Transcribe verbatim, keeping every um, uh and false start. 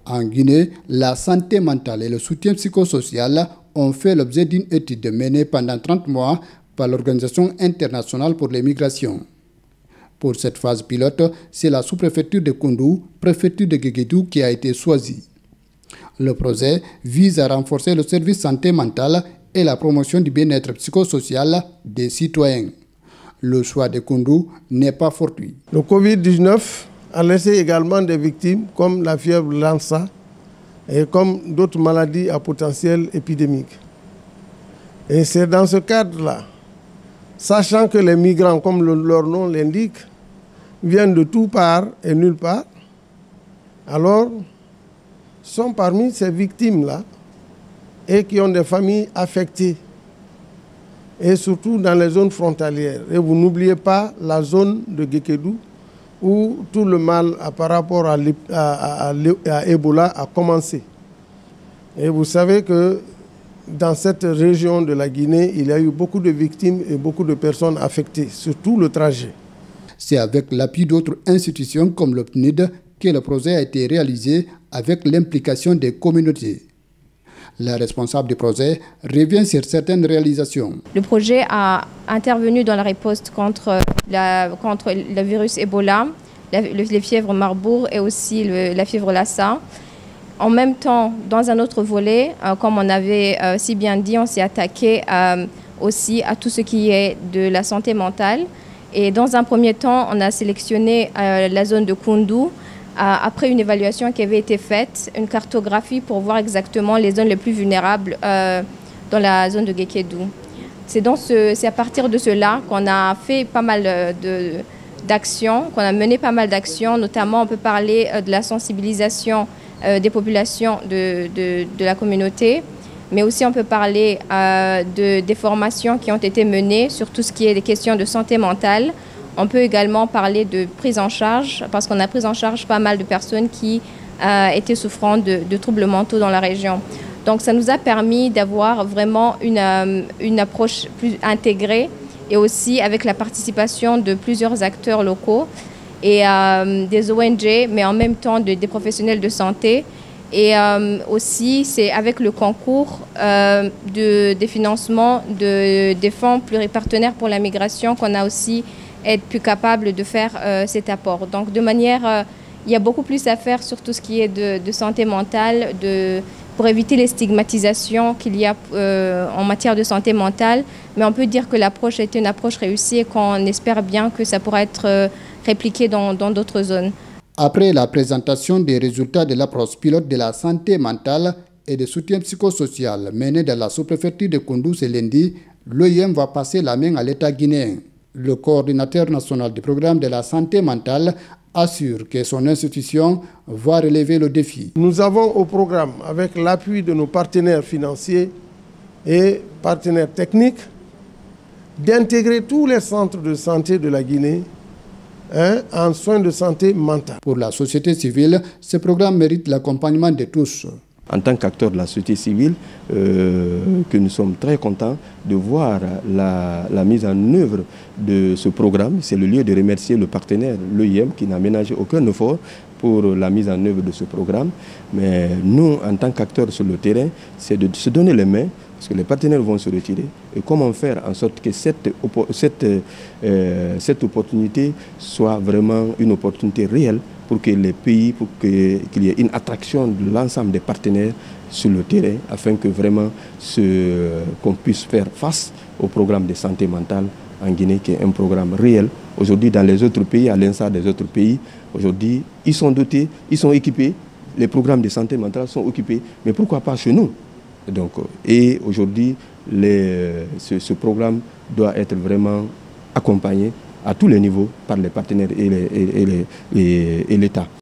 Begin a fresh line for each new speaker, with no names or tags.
En Guinée, la santé mentale et le soutien psychosocial ont fait l'objet d'une étude menée pendant trente mois par l'Organisation internationale pour les migrations. Pour cette phase pilote, c'est la sous-préfecture de Koundou, préfecture de Guéguédou qui a été choisie. Le projet vise à renforcer le service santé mentale et la promotion du bien-être psychosocial des citoyens. Le choix de Koundou n'est pas fortuit.
Le Covid dix-neuf a laissé également des victimes comme la fièvre Lassa et comme d'autres maladies à potentiel épidémique. Et c'est dans ce cadre-là, sachant que les migrants, comme le, leur nom l'indique, viennent de tout part et nulle part, alors sont parmi ces victimes-là et qui ont des familles affectées, et surtout dans les zones frontalières. Et vous n'oubliez pas la zone de Guéguédou, où tout le mal par rapport à, à, à, à Ebola a commencé. Et vous savez que dans cette région de la Guinée, il y a eu beaucoup de victimes et beaucoup de personnes affectées, surtout le trajet.
C'est avec l'appui d'autres institutions comme le P N U D que le projet a été réalisé avec l'implication des communautés. La responsable du projet revient sur certaines réalisations.
Le projet a intervenu dans la riposte contre, la, contre le virus Ebola, la, le, les fièvres Marbourg et aussi le, la fièvre Lassa. En même temps, dans un autre volet, euh, comme on avait euh, si bien dit, on s'est attaqué euh, aussi à tout ce qui est de la santé mentale. Et dans un premier temps, on a sélectionné euh, la zone de Koundou, après une évaluation qui avait été faite, une cartographie pour voir exactement les zones les plus vulnérables euh, dans la zone de Guéguédou. C'est ce, à partir de cela qu'on a fait pas mal d'actions, qu'on a mené pas mal d'actions, notamment on peut parler de la sensibilisation euh, des populations de, de, de la communauté, mais aussi on peut parler euh, de, des formations qui ont été menées sur tout ce qui est des questions de santé mentale. On peut également parler de prise en charge, parce qu'on a pris en charge pas mal de personnes qui euh, étaient souffrant de, de troubles mentaux dans la région. Donc ça nous a permis d'avoir vraiment une, euh, une approche plus intégrée et aussi avec la participation de plusieurs acteurs locaux et euh, des O N G, mais en même temps de, des professionnels de santé. Et euh, aussi, c'est avec le concours euh, de, des financements de, des fonds pluripartenaires pour la migration qu'on a aussi être plus capable de faire euh, cet apport. Donc de manière, euh, il y a beaucoup plus à faire sur tout ce qui est de, de santé mentale, de, pour éviter les stigmatisations qu'il y a euh, en matière de santé mentale. Mais on peut dire que l'approche est une approche réussie et qu'on espère bien que ça pourra être euh, répliqué dans d'autres zones.
Après la présentation des résultats de l'approche pilote de la santé mentale et de soutien psychosocial menée dans la sous-préfecture de Koundou ce lundi, l'O I M va passer la main à l'État guinéen. Le coordinateur national du programme de la santé mentale assure que son institution va relever le défi.
Nous avons au programme, avec l'appui de nos partenaires financiers et partenaires techniques, d'intégrer tous les centres de santé de la Guinée hein, en soins de santé mentale.
Pour la société civile, ce programme mérite l'accompagnement de tous.
En tant qu'acteur de la société civile, euh, que nous sommes très contents de voir la, la mise en œuvre de ce programme. C'est le lieu de remercier le partenaire, l'O I M, qui n'a ménagé aucun effort pour la mise en œuvre de ce programme. Mais nous, en tant qu'acteurs sur le terrain, c'est de se donner les mains, parce que les partenaires vont se retirer. Et comment faire en sorte que cette, cette, euh, cette opportunité soit vraiment une opportunité réelle pour que les pays, pour qu'il qu'il y ait une attraction de l'ensemble des partenaires sur le terrain, afin que vraiment qu'on puisse faire face au programme de santé mentale en Guinée, qui est un programme réel. Aujourd'hui, dans les autres pays, à l'instar des autres pays, aujourd'hui, ils sont dotés, ils sont équipés, les programmes de santé mentale sont occupés, mais pourquoi pas chez nous? Donc, et aujourd'hui, ce, ce programme doit être vraiment accompagné à tous les niveaux par les partenaires et l'État.